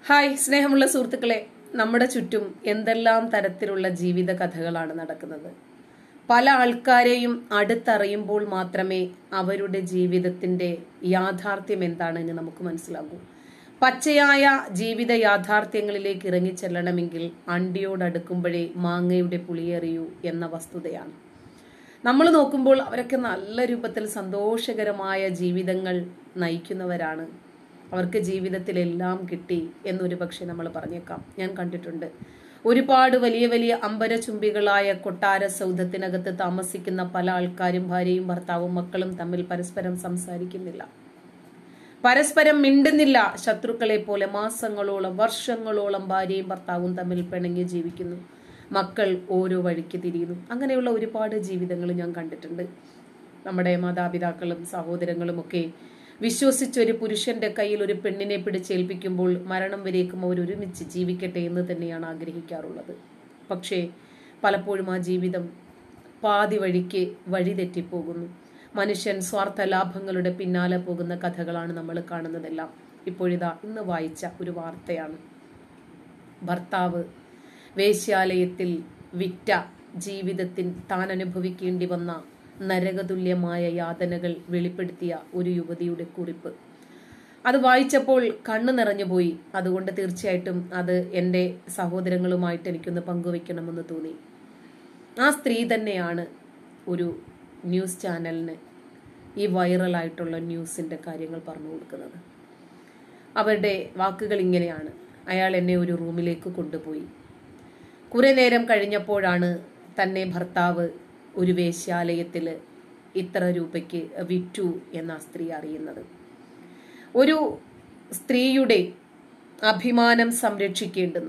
Hi സ്നേഹമുള്ള സുഹൃത്തുക്കളെ, നമ്മുടെ ചുറ്റും എന്തെല്ലാം തരത്തിലുള്ള ജീവിത കഥകളാണ് നടക്കുന്നത്. പല ആൾക്കാരെയും അടുത്തറിയുമ്പോൾ മാത്രമേ അവരുടെ ജീവിതത്തിന്റെ യാഥാർത്ഥ്യം എന്താണെന്ന് നമുക്ക് മനസ്സിലാകൂ. പച്ചയായ ജീവിത യാഥാർത്ഥ്യങ്ങളിലേക്ക് ഇറങ്ങിച്ചെല്ലണമെങ്കിൽ അണ്ടിയോടടുക്കുമ്പോഴേ മാങ്ങയുടെ പുളിയറിയൂ എന്ന വസ്തുതയാണ്. നമ്മൾ നോക്കുമ്പോൾ അവരൊക്കെ നല്ല രൂപത്തിൽ സന്തോഷകരമായ ജീവിതങ്ങൾ നയിക്കുന്നവരാണ്. അവർക്ക് ജീവിതത്തിൽ എല്ലാം കിട്ടി എന്നൊരു പക്ഷെ നമ്മൾ പറഞ്ഞേക്കാം. ഞാൻ കണ്ടിട്ടുണ്ട് ഒരുപാട് വലിയ വലിയ അമ്പരചുംബികളായ കൊട്ടാര സൗധത്തിനകത്ത് താമസിക്കുന്ന പല ആൾക്കാരും ഭാര്യയും ഭർത്താവും മക്കളും തമ്മിൽ പരസ്പരം സംസാരിക്കുന്നില്ല, പരസ്പരം മിണ്ടുന്നില്ല. ശത്രുക്കളെ പോലെ മാസങ്ങളോളം വർഷങ്ങളോളം ഭാര്യയും ഭർത്താവും തമ്മിൽ പിണങ്ങി ജീവിക്കുന്നു. മക്കൾ ഓരോ വഴിക്ക് തിരിയുന്നു. അങ്ങനെയുള്ള ഒരുപാട് ജീവിതങ്ങൾ ഞാൻ കണ്ടിട്ടുണ്ട്. നമ്മുടെ മാതാപിതാക്കളും സഹോദരങ്ങളും ഒക്കെ വിശ്വസിച്ചൊരു പുരുഷന്റെ കയ്യിൽ ഒരു പെണ്ണിനെ പിടിച്ചേൽപ്പിക്കുമ്പോൾ മരണം വരേക്കും അവർ ഒരുമിച്ച് ജീവിക്കട്ടെ എന്ന് തന്നെയാണ് ആഗ്രഹിക്കാറുള്ളത്. പക്ഷേ പലപ്പോഴും ആ ജീവിതം പാതി വഴിക്ക് വഴിതെറ്റിപ്പോകുന്നു. മനുഷ്യൻ സ്വാർത്ഥ ലാഭങ്ങളുടെ പിന്നാലെ പോകുന്ന കഥകളാണ് നമ്മൾ കാണുന്നതെല്ലാം. ഇപ്പോഴിതാ ഇന്ന് വായിച്ച ഒരു വാർത്തയാണ്. ഭർത്താവ് വേശ്യാലയത്തിൽ വിറ്റ ജീവിതത്തിൽ താൻ അനുഭവിക്കേണ്ടി വന്ന നരകതുല്യമായ യാതനകൾ വെളിപ്പെടുത്തിയ ഒരു യുവതിയുടെ കുറിപ്പ്. അത് വായിച്ചപ്പോൾ കണ്ണു നിറഞ്ഞുപോയി. അതുകൊണ്ട് തീർച്ചയായിട്ടും അത് എൻ്റെ സഹോദരങ്ങളുമായിട്ട് എനിക്കൊന്ന് പങ്കുവെക്കണമെന്ന് തോന്നി. ആ സ്ത്രീ തന്നെയാണ് ഒരു ന്യൂസ് ചാനലിന് ഈ വൈറലായിട്ടുള്ള ന്യൂസിൻ്റെ കാര്യങ്ങൾ പറഞ്ഞു കൊടുക്കുന്നത്. അവരുടെ വാക്കുകൾ ഇങ്ങനെയാണ്: അയാൾ എന്നെ ഒരു റൂമിലേക്ക് കൊണ്ടുപോയി. കുറെ നേരം കഴിഞ്ഞപ്പോഴാണ് തന്നെ ഭർത്താവ് ഒരു വേശ്യാലയത്തിൽ ഇത്ര രൂപയ്ക്ക് വിറ്റു എന്ന സ്ത്രീ അറിയുന്നത്. ഒരു സ്ത്രീയുടെ അഭിമാനം സംരക്ഷിക്കേണ്ടുന്ന,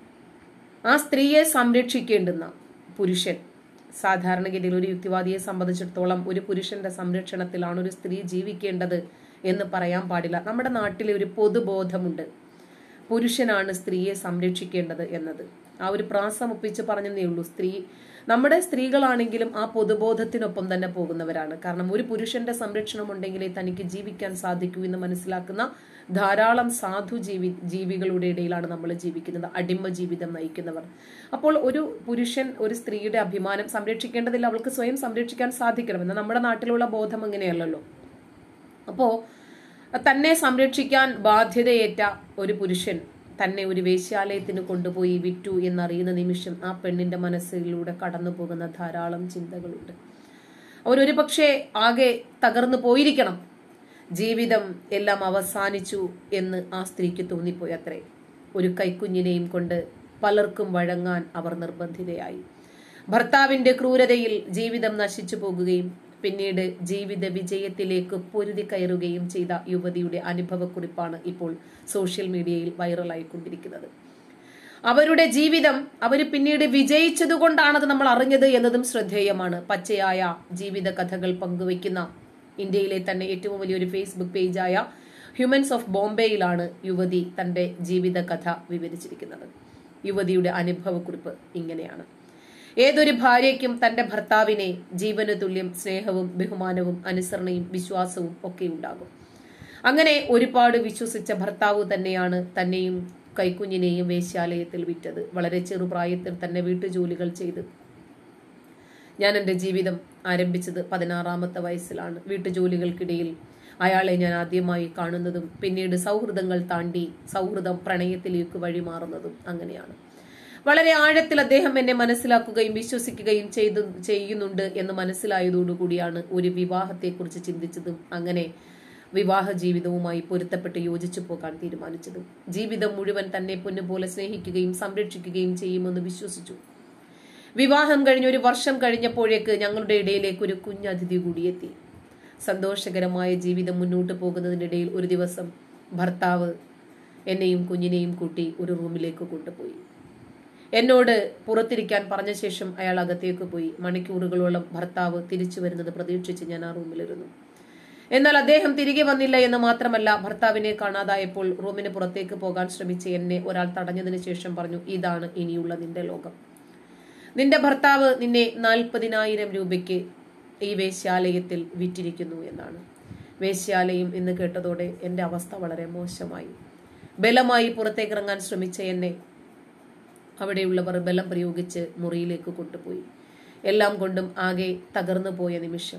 ആ സ്ത്രീയെ സംരക്ഷിക്കേണ്ടുന്ന പുരുഷൻ, സാധാരണഗതിയിൽ ഒരു യുക്തിവാദിയെ സംബന്ധിച്ചിടത്തോളം ഒരു പുരുഷന്റെ സംരക്ഷണത്തിലാണ് ഒരു സ്ത്രീ ജീവിക്കേണ്ടത് എന്ന് പറയാൻ പാടില്ല. നമ്മുടെ നാട്ടിലെ ഒരു പൊതുബോധമുണ്ട്, പുരുഷനാണ് സ്ത്രീയെ സംരക്ഷിക്കേണ്ടത് എന്നത്. ആ ഒരു പ്രാസം ഒപ്പിച്ച് പറഞ്ഞതേ ഉള്ളൂ. നമ്മുടെ സ്ത്രീകളാണെങ്കിലും ആ പൊതുബോധത്തിനൊപ്പം തന്നെ പോകുന്നവരാണ്. കാരണം ഒരു പുരുഷന്റെ സംരക്ഷണം ഉണ്ടെങ്കിലേ തനിക്ക് ജീവിക്കാൻ സാധിക്കൂ എന്ന് മനസ്സിലാക്കുന്ന ധാരാളം സാധു ജീവികളുടെ ഇടയിലാണ് നമ്മൾ ജീവിക്കുന്നത്, അടിമ ജീവിതം നയിക്കുന്നവർ. അപ്പോൾ ഒരു പുരുഷൻ ഒരു സ്ത്രീയുടെ അഭിമാനം സംരക്ഷിക്കേണ്ടതില്ല, അവൾക്ക് സ്വയം സംരക്ഷിക്കാൻ സാധിക്കണമെന്ന് നമ്മുടെ നാട്ടിലുള്ള ബോധം അങ്ങനെയല്ലല്ലോ. അപ്പോ തന്നെ സംരക്ഷിക്കാൻ ബാധ്യതയേറ്റ ഒരു പുരുഷൻ തന്നെ ഒരു വേശ്യാലയത്തിന് കൊണ്ടുപോയി വിറ്റു എന്നറിയുന്ന നിമിഷം ആ പെണ്ണിന്റെ മനസ്സിലൂടെ കടന്നു പോകുന്ന ധാരാളം ചിന്തകളുണ്ട്. അവരൊരു പക്ഷേ ആകെ തകർന്നു പോയിരിക്കണം. ജീവിതം എല്ലാം അവസാനിച്ചു എന്ന് ആ സ്ത്രീക്ക് തോന്നിപ്പോയി അത്രേ. ഒരു കൈക്കുഞ്ഞിനെയും കൊണ്ട് പലർക്കും വഴങ്ങാൻ അവർ നിർബന്ധിതയായി. ഭർത്താവിന്റെ ക്രൂരതയിൽ ജീവിതം നശിച്ചു പോകുകയും പിന്നീട് ജീവിത വിജയത്തിലേക്ക് പൊരുതി കയറുകയും ചെയ്ത യുവതിയുടെ അനുഭവക്കുറിപ്പാണ് ഇപ്പോൾ സോഷ്യൽ മീഡിയയിൽ വൈറലായിക്കൊണ്ടിരിക്കുന്നത്. അവരുടെ ജീവിതം അവർ പിന്നീട് വിജയിച്ചത് കൊണ്ടാണത് നമ്മൾ അറിഞ്ഞത് എന്നതും ശ്രദ്ധേയമാണ്. പച്ചയായ ജീവിത കഥകൾ പങ്കുവയ്ക്കുന്ന ഇന്ത്യയിലെ തന്നെ ഏറ്റവും വലിയൊരു ഫേസ്ബുക്ക് പേജായ ഹ്യൂമൻസ് ഓഫ് ബോംബെയിലാണ് യുവതി തന്റെ ജീവിത കഥ വിവരിച്ചിരിക്കുന്നത്. യുവതിയുടെ അനുഭവക്കുറിപ്പ് ഇങ്ങനെയാണ്: ഏതൊരു ഭാര്യയ്ക്കും തന്റെ ഭർത്താവിനെ ജീവന് തുല്യം സ്നേഹവും ബഹുമാനവും അനുസരണയും വിശ്വാസവും ഒക്കെ ഉണ്ടാകും. അങ്ങനെ ഒരുപാട് വിശ്വസിച്ച ഭർത്താവ് തന്നെയാണ് തന്നെയും കൈക്കുഞ്ഞിനെയും വേശ്യാലയത്തിൽ വിറ്റത്. വളരെ ചെറുപ്രായത്തിൽ തന്നെ വീട്ടുജോലികൾ ചെയ്ത് ഞാൻ എൻ്റെ ജീവിതം ആരംഭിച്ചത് 16-ാമത്തെ വയസ്സിലാണ്. വീട്ടുജോലികൾക്കിടയിൽ അയാളെ ഞാൻ ആദ്യമായി കാണുന്നതും പിന്നീട് സൗഹൃദങ്ങൾ താണ്ടി സൗഹൃദം പ്രണയത്തിലേക്ക് വഴിമാറുന്നതും അങ്ങനെയാണ്. വളരെ ആഴത്തിൽ അദ്ദേഹം എന്നെ മനസ്സിലാക്കുകയും വിശ്വസിക്കുകയും ചെയ്യുന്നുണ്ട് എന്ന് മനസ്സിലായതോടുകൂടിയാണ് ഒരു വിവാഹത്തെക്കുറിച്ച് ചിന്തിച്ചതും അങ്ങനെ വിവാഹ ജീവിതവുമായി പൊരുത്തപ്പെട്ട് യോജിച്ചു പോകാൻ തീരുമാനിച്ചതും. ജീവിതം മുഴുവൻ തന്നെ പൊന്നുപോലെ സ്നേഹിക്കുകയും സംരക്ഷിക്കുകയും ചെയ്യുമെന്ന് വിശ്വസിച്ചു. വിവാഹം കഴിഞ്ഞ് ഒരു വർഷം കഴിഞ്ഞപ്പോഴേക്ക് ഞങ്ങളുടെ ഇടയിലേക്ക് ഒരു കുഞ്ഞതിഥി കൂടിയെത്തി. സന്തോഷകരമായ ജീവിതം മുന്നോട്ട് പോകുന്നതിനിടയിൽ ഒരു ദിവസം ഭർത്താവ് എന്നെയും കുഞ്ഞിനെയും കൂട്ടി ഒരു റൂമിലേക്ക് കൊണ്ടുപോയി. എന്നോട് പുറത്തിരിക്കാൻ പറഞ്ഞ ശേഷം അയാൾ അകത്തേക്ക് പോയി. മണിക്കൂറുകളോളം ഭർത്താവ് തിരിച്ചു വരുന്നത് പ്രതീക്ഷിച്ച് ഞാൻ ആ റൂമിലിരുന്നു. എന്നാൽ അദ്ദേഹം തിരികെ വന്നില്ല എന്ന് മാത്രമല്ല, ഭർത്താവിനെ കാണാതായപ്പോൾ റൂമിന് പുറത്തേക്ക് പോകാൻ ശ്രമിച്ച എന്നെ ഒരാൾ തടഞ്ഞതിന് ശേഷം പറഞ്ഞു: ഇതാണ് ഇനിയുള്ള നിന്റെ ലോകം. നിന്റെ ഭർത്താവ് നിന്നെ 40,000 രൂപയ്ക്ക് ഈ വേശ്യാലയത്തിൽ വിറ്റിരിക്കുന്നു എന്നാണ്. വേശ്യാലയം എന്ന് കേട്ടതോടെ എൻ്റെ അവസ്ഥ വളരെ മോശമായി. ബലമായി പുറത്തേക്ക് ഇറങ്ങാൻ ശ്രമിച്ച എന്നെ അവിടെയുള്ളവർ ബലം പ്രയോഗിച്ച് മുറിയിലേക്ക് കൊണ്ടുപോയി. എല്ലാം കൊണ്ടും ആകെ തകർന്നു പോയ നിമിഷം.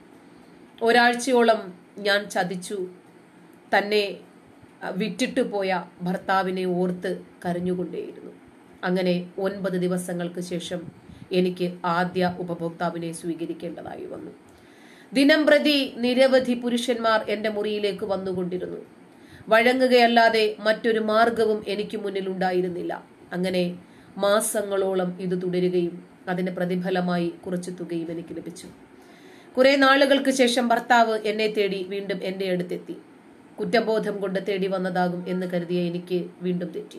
ഒരാഴ്ചയോളം ഞാൻ ചതിച്ചു. തന്നെ വിറ്റിട്ടു പോയ ഭർത്താവിനെ ഓർത്ത് കരഞ്ഞുകൊണ്ടേയിരുന്നു. അങ്ങനെ 9 ദിവസങ്ങൾക്ക് ശേഷം എനിക്ക് ആദ്യ ഉപഭോക്താവിനെ സ്വീകരിക്കേണ്ടതായി വന്നു. ദിനം പ്രതി നിരവധി പുരുഷന്മാർ എന്റെ മുറിയിലേക്ക് വന്നുകൊണ്ടിരുന്നു. വഴങ്ങുകയല്ലാതെ മറ്റൊരു മാർഗവും എനിക്ക് മുന്നിൽ ഉണ്ടായിരുന്നില്ല. അങ്ങനെ മാസങ്ങളോളം ഇത് തുടരുകയും അതിന് പ്രതിഫലമായി കുറച്ചു തുകയും എനിക്ക് ലഭിച്ചു. കുറെ നാളുകൾക്ക് ശേഷം ഭർത്താവ് എന്നെ തേടി വീണ്ടും എന്റെ അടുത്തെത്തി. കുറ്റബോധം കൊണ്ട് തേടി വന്നതാകും എന്ന് കരുതിയ എനിക്ക് വീണ്ടും തെറ്റി.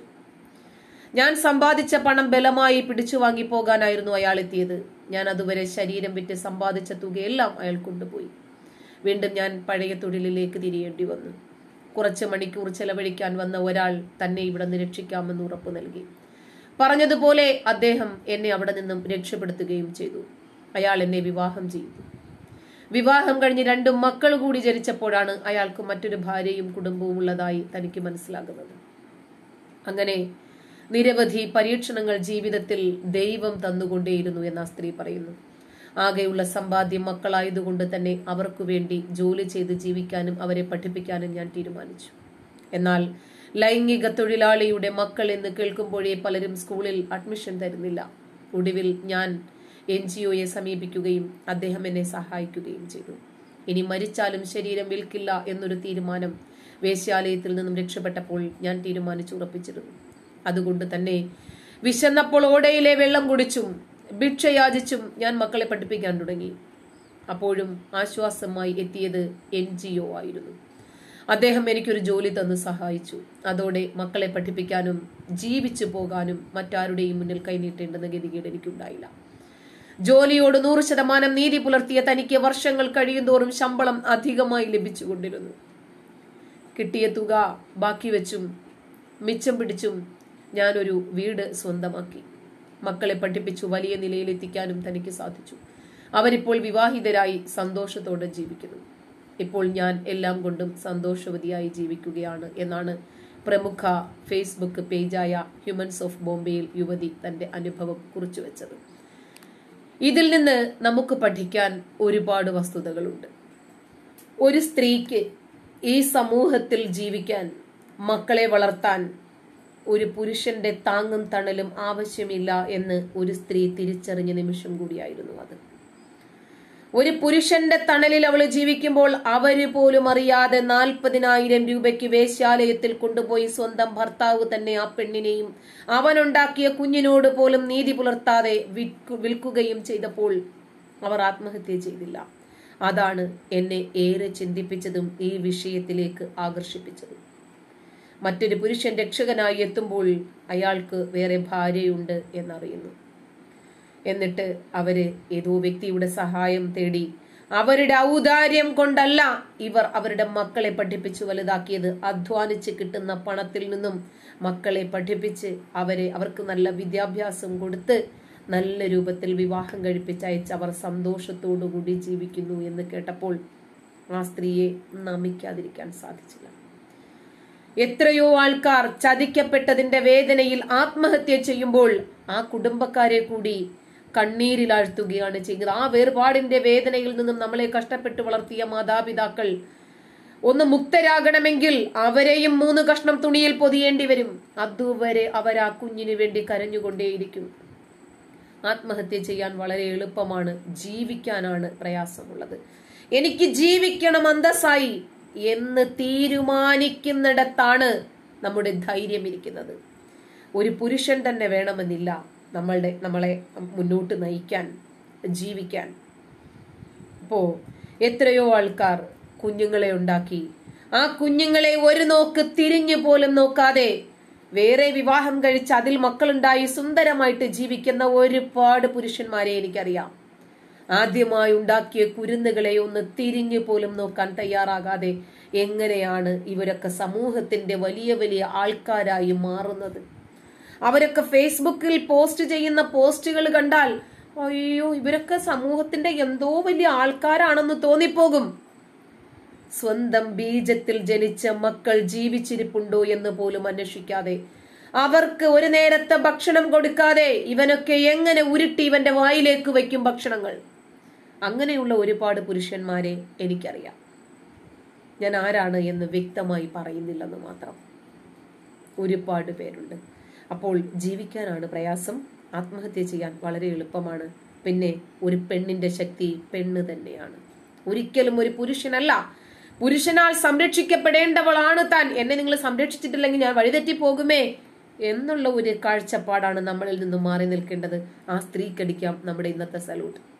ഞാൻ സമ്പാദിച്ച പണം ബലമായി പിടിച്ചു വാങ്ങി പോകാനായിരുന്നു അയാൾ എത്തിയത്. ഞാൻ അതുവരെ ശരീരം വിറ്റ് സമ്പാദിച്ച തുകയെല്ലാം അയാൾ കൊണ്ടുപോയി. വീണ്ടും ഞാൻ പഴയ തൊഴിലിലേക്ക് തിരിയേണ്ടി വന്നു. കുറച്ച് മണിക്കൂർ ചെലവഴിക്കാൻ വന്ന ഒരാൾ തന്നെ ഇവിടെ നിന്ന് രക്ഷിക്കാമെന്ന് ഉറപ്പു നൽകി. പറഞ്ഞതുപോലെ അദ്ദേഹം എന്നെ അവിടെ നിന്നും രക്ഷപ്പെടുത്തുകയും ചെയ്തു. അയാൾ എന്നെ വിവാഹം ചെയ്തു. വിവാഹം കഴിഞ്ഞ് 2 മക്കൾ കൂടി ജനിച്ചപ്പോഴാണ് അയാൾക്ക് മറ്റൊരു ഭാര്യയും കുടുംബവും ഉള്ളതായി തനിക്ക് മനസ്സിലാകുന്നത്. അങ്ങനെ നിരവധി പരീക്ഷണങ്ങൾ ജീവിതത്തിൽ ദൈവം തന്നുകൊണ്ടേയിരുന്നു എന്ന് ആ സ്ത്രീ പറയുന്നു. ആകെയുള്ള സമ്പാദ്യം മക്കളായതുകൊണ്ട് തന്നെ അവർക്കു വേണ്ടി ജോലി ചെയ്ത് ജീവിക്കാനും അവരെ പഠിപ്പിക്കാനും ഞാൻ തീരുമാനിച്ചു. എന്നാൽ ലൈംഗിക തൊഴിലാളിയുടെ മക്കൾ എന്ന് കേൾക്കുമ്പോഴേ പലരും സ്കൂളിൽ അഡ്മിഷൻ തരുന്നില്ല. ഒടുവിൽ ഞാൻ NGOയെ സമീപിക്കുകയും അദ്ദേഹം എന്നെ സഹായിക്കുകയും ചെയ്തു. ഇനി മരിച്ചാലും ശരീരം വിൽക്കില്ല എന്നൊരു തീരുമാനം വേശ്യാലയത്തിൽ നിന്നും രക്ഷപ്പെട്ടപ്പോൾ ഞാൻ തീരുമാനിച്ചുറപ്പിച്ചിരുന്നു. അതുകൊണ്ട് തന്നെ വിശന്നപ്പോൾ ഓടയിലെ വെള്ളം കുടിച്ചും ഭിക്ഷയാചിച്ചും ഞാൻ മക്കളെ പഠിപ്പിക്കാൻ തുടങ്ങി. അപ്പോഴും ആശ്വാസമായി എത്തിയത് NGO ആയിരുന്നു. അദ്ദേഹം എനിക്കൊരു ജോലി തന്ന് സഹായിച്ചു. അതോടെ മക്കളെ പഠിപ്പിക്കാനും ജീവിച്ചു പോകാനും മറ്റാരുടെയും മുന്നിൽ കൈനീട്ടേണ്ടെന്ന ഗതികേട് എനിക്കുണ്ടായില്ല. ജോലിയോട് 100% നീതി പുലർത്തിയ തനിക്ക് വർഷങ്ങൾ കഴിയുന്തോറും ശമ്പളം അധികമായി ലഭിച്ചുകൊണ്ടിരുന്നു. കിട്ടിയ തുക ബാക്കി വെച്ചും മിച്ചം പിടിച്ചും ഞാനൊരു വീട് സ്വന്തമാക്കി. മക്കളെ പഠിപ്പിച്ചു വലിയ നിലയിലെത്തിക്കാനും തനിക്ക് സാധിച്ചു. അവരിപ്പോൾ വിവാഹിതരായി സന്തോഷത്തോടെ ജീവിക്കുന്നു. ഇപ്പോൾ ഞാൻ എല്ലാം കൊണ്ടും സന്തോഷവതിയായി ജീവിക്കുകയാണ് എന്നാണ് പ്രമുഖ ഫേസ്ബുക്ക് പേജായ ഹ്യൂമൻസ് ഓഫ് ബോംബെയിൽ യുവതി തന്റെ അനുഭവം കുറിച്ചുവെച്ചത്. ഇതിൽ നിന്ന് നമുക്ക് പഠിക്കാൻ ഒരുപാട് വസ്തുതകളുണ്ട്. ഒരു സ്ത്രീക്ക് ഈ സമൂഹത്തിൽ ജീവിക്കാൻ, മക്കളെ വളർത്താൻ ഒരു പുരുഷന്റെ താങ്ങും തണലും ആവശ്യമില്ല എന്ന് ഒരു സ്ത്രീ തിരിച്ചറിഞ്ഞ നിമിഷം കൂടിയായിരുന്നു അത്. ഒരു പുരുഷന്റെ തണലിൽ അവൾ ജീവിക്കുമ്പോൾ അവര് പോലും അറിയാതെ 40,000 രൂപയ്ക്ക് വേശ്യാലയത്തിൽ കൊണ്ടുപോയി സ്വന്തം ഭർത്താവ് തന്നെ ആ പെണ്ണിനെയും അവനുണ്ടാക്കിയ കുഞ്ഞിനോട് പോലും നീതി പുലർത്താതെ വിൽക്കുകയും ചെയ്തപ്പോൾ അവർ ആത്മഹത്യ ചെയ്തില്ല. അതാണ് എന്നെ ഏറെ ചിന്തിപ്പിച്ചതും ഈ വിഷയത്തിലേക്ക് ആകർഷിപ്പിച്ചതും. മറ്റൊരു പുരുഷൻ രക്ഷകനായി എത്തുമ്പോൾ അയാൾക്ക് വേറെ ഭാര്യയുണ്ട് എന്നറിയുന്നു. എന്നിട്ട് അവര് ഏതോ വ്യക്തിയുടെ സഹായം തേടി അവരുടെ ഔദാര്യം കൊണ്ടല്ല ഇവർ അവരുടെ മക്കളെ പഠിപ്പിച്ചു വലുതാക്കിയത്. അധ്വാനിച്ച് കിട്ടുന്ന പണത്തിൽ നിന്നും മക്കളെ പഠിപ്പിച്ച് അവർക്ക് നല്ല വിദ്യാഭ്യാസം കൊടുത്ത് നല്ല രൂപത്തിൽ വിവാഹം കഴിപ്പിച്ചയച്ച് അവർ സന്തോഷത്തോടുകൂടി ജീവിക്കുന്നു എന്ന് കേട്ടപ്പോൾ ആ സ്ത്രീയെ നമിക്കാതിരിക്കാൻ സാധിച്ചില്ല. എത്രയോ ആൾക്കാർ ചതിക്കപ്പെട്ടതിന്റെ വേദനയിൽ ആത്മഹത്യ ചെയ്യുമ്പോൾ ആ കുടുംബക്കാരെ കൂടി കണ്ണീരിലാഴ്ത്തുകയാണ് ചെയ്യുന്നത്. ആ വേർപാടിന്റെ വേദനയിൽ നിന്നും നമ്മളെ കഷ്ടപ്പെട്ട് വളർത്തിയ മാതാപിതാക്കൾ ഒന്ന് മുക്തരാകണമെങ്കിൽ അവരെയും 3 കഷ്ണം തുണിയിൽ പൊതിയേണ്ടി വരും. അതുവരെ അവർ ആ കുഞ്ഞിനു വേണ്ടി കരഞ്ഞുകൊണ്ടേയിരിക്കും. ആത്മഹത്യ ചെയ്യാൻ വളരെ എളുപ്പമാണ്, ജീവിക്കാനാണ് പ്രയാസമുള്ളത്. എനിക്ക് ജീവിക്കണം അന്തസ്സായി എന്ന് തീരുമാനിക്കുന്നിടത്താണ് നമ്മുടെ ധൈര്യം ഇരിക്കുന്നത്. ഒരു പുരുഷൻ തന്നെ വേണമെന്നില്ല നമ്മളെ മുന്നോട്ട് നയിക്കാൻ, ജീവിക്കാൻ. അപ്പോ എത്രയോ ആൾക്കാർ കുഞ്ഞുങ്ങളെ ഉണ്ടാക്കി ആ കുഞ്ഞുങ്ങളെ ഒരു നോക്ക് തിരിഞ്ഞു പോലും നോക്കാതെ വേറെ വിവാഹം കഴിച്ച് അതിൽ മക്കളുണ്ടായി സുന്ദരമായിട്ട് ജീവിക്കുന്ന ഒരുപാട് പുരുഷന്മാരെ എനിക്കറിയാം. ആദ്യമായി ഉണ്ടാക്കിയ കുരുന്നുകളെ ഒന്ന് തിരിഞ്ഞു പോലും നോക്കാൻ തയ്യാറാകാതെ എങ്ങനെയാണ് ഇവരൊക്കെ സമൂഹത്തിന്റെ വലിയ വലിയ ആൾക്കാരായി മാറുന്നത്? അവരൊക്കെ ഫേസ്ബുക്കിൽ പോസ്റ്റ് ചെയ്യുന്ന പോസ്റ്റുകൾ കണ്ടാൽ അയ്യോ ഇവരൊക്കെ സമൂഹത്തിന്റെ എന്തോ വലിയ ആൾക്കാരാണെന്ന് തോന്നിപ്പോകും. സ്വന്തം ബീജത്തിൽ ജനിച്ച മക്കൾ ജീവിച്ചിരിപ്പുണ്ടോ എന്ന് പോലും അന്വേഷിക്കാതെ, അവർക്ക് ഒരു നേരത്തെ ഭക്ഷണം കൊടുക്കാതെ ഇവനൊക്കെ എങ്ങനെ ഉരുട്ടി ഇവന്റെ വായിലേക്ക് വയ്ക്കും ഭക്ഷണങ്ങൾ? അങ്ങനെയുള്ള ഒരുപാട് പുരുഷന്മാരെ എനിക്കറിയാം. ഞാൻ ആരാണ് എന്ന് വ്യക്തമായി പറയുന്നില്ലെന്ന് മാത്രം. ഒരുപാട് പേരുണ്ട്. അപ്പോൾ ജീവിക്കാനാണ് പ്രയാസം, ആത്മഹത്യ ചെയ്യാൻ വളരെ എളുപ്പമാണ്. പിന്നെ ഒരു പെണ്ണിന്റെ ശക്തി പെണ്ണ് തന്നെയാണ്, ഒരിക്കലും ഒരു പുരുഷനല്ല. പുരുഷനാൽ സംരക്ഷിക്കപ്പെടേണ്ടവളാണ് താൻ. എന്നെ നിങ്ങൾ സംരക്ഷിച്ചിട്ടില്ലെങ്കിൽ ഞാൻ വഴിതെറ്റി പോകുമേ എന്നുള്ള ഒരു കാഴ്ചപ്പാടാണ് നമ്മളിൽ നിന്നും മാറി നിൽക്കേണ്ടത്. ആ സ്ത്രീക്കടിക്കാം നമ്മുടെ ഇന്നത്തെ സല്യൂട്ട്.